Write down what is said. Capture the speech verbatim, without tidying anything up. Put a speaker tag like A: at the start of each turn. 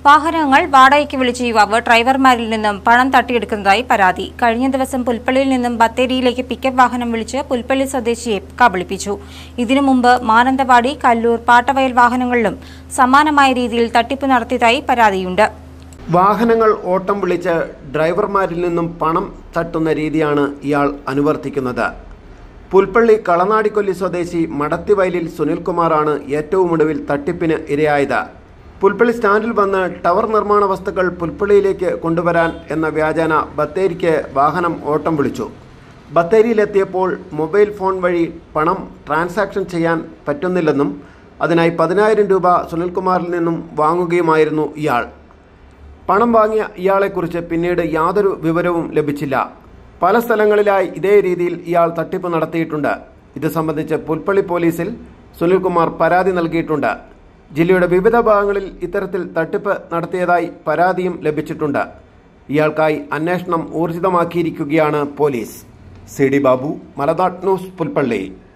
A: വാഹനങ്ങൾ വാടകയ്ക്ക് വിളിച്ച യുവാവ് ഡ്രൈവർമാരിൽ നിന്നും പണം തട്ടിയെടുക്കുന്നതായി പരാതി. കഴിഞ്ഞ ദിവസം പുൽപ്പള്ളിയിൽ നിന്നും ബത്തേരിയിലേക്ക് പിക്കപ്പ് വാഹനം വിളിച്ച് പുൽപ്പള്ളി സ്വദേശിയെ കബളിപ്പിച്ചു. ഇതിനു മുമ്പ് മാനന്തവാടി, കല്ലൂർ, പാട്ടവയൽ വാഹനങ്ങളിലും സമാനമായ രീതിയിൽ തട്ടിപ്പ് നടത്തിയതായി പരാതിയുണ്ട്.
B: വാഹനങ്ങൾ ഓട്ടം വിളിച്ച് ഡ്രൈവർമാരിൽ നിന്നും പണം തട്ടുന്ന രീതിയാണ് ഇയാൾ അനുവർത്തിക്കുന്നത്. പുൽപ്പള്ളി കളനാടിക്കൊല്ലി സ്വദേശി മടത്തിവയലിൽ സുനിൽകുമാറാണ് ഏറ്റവും ഒടുവിൽ തട്ടിപ്പിന് ഇരയായത്. പുൽപ്പള്ളി സ്റ്റാൻഡിൽ വന്ന് ടവർ നിർമ്മാണ വസ്തുക്കൾ പുൽപ്പള്ളിയിലേക്ക് കൊണ്ടുവരാൻ എന്ന വ്യാജേന ബത്തേരിക്ക് വാഹനം ഓട്ടം വിളിച്ചു. ബത്തേരിയിലെത്തിയപ്പോൾ മൊബൈൽ ഫോൺ വഴി പണം ട്രാൻസാക്ഷൻ ചെയ്യാൻ പറ്റുന്നില്ലെന്നും അതിനായി പതിനായിരം രൂപ സുനിൽകുമാറിൽ നിന്നും വാങ്ങുകയുമായിരുന്നു ഇയാൾ. പണം വാങ്ങിയ ഇയാളെക്കുറിച്ച് പിന്നീട് യാതൊരു വിവരവും ലഭിച്ചില്ല. പല സ്ഥലങ്ങളിലായി ഇതേ രീതിയിൽ ഇയാൾ തട്ടിപ്പ് നടത്തിയിട്ടുണ്ട്. ഇത് സംബന്ധിച്ച് പുൽപ്പള്ളി പോലീസിൽ സുനിൽകുമാർ പരാതി നൽകിയിട്ടുണ്ട്. ജില്ലയുടെ വിവിധ ഭാഗങ്ങളിൽ ഇത്തരത്തിൽ തട്ടിപ്പ് നടത്തിയതായി പരാതിയും ലഭിച്ചിട്ടുണ്ട്. ഇയാൾക്കായി അന്വേഷണം ഊർജിതമാക്കിയിരിക്കുകയാണ് പോലീസ്. C D Babu, Malanad news, Pulpally.